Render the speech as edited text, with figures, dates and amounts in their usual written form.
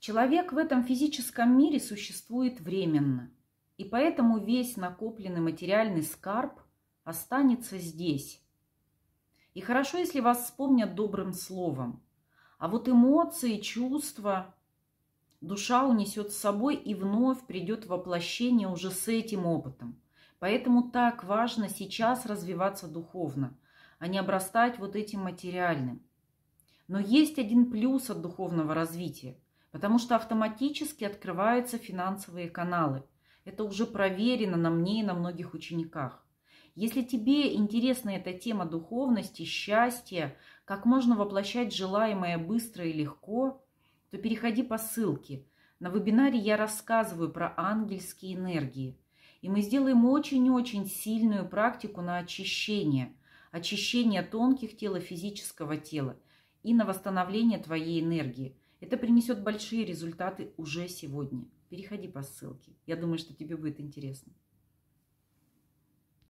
Человек в этом физическом мире существует временно, и поэтому весь накопленный материальный скарб останется здесь. И хорошо, если вас вспомнят добрым словом. А вот эмоции, чувства душа унесет с собой и вновь придет в воплощение уже с этим опытом. Поэтому так важно сейчас развиваться духовно, а не обрастать вот этим материальным. Но есть один плюс от духовного развития, потому что автоматически открываются финансовые каналы. Это уже проверено на мне и на многих учениках. Если тебе интересна эта тема духовности, счастья, как можно воплощать желаемое быстро и легко, то переходи по ссылке. На вебинаре я рассказываю про ангельские энергии. И мы сделаем очень-очень сильную практику на очищение. Очищение тонких тел и физического тела. И на восстановление твоей энергии. Это принесет большие результаты уже сегодня. Переходи по ссылке. Я думаю, что тебе будет интересно.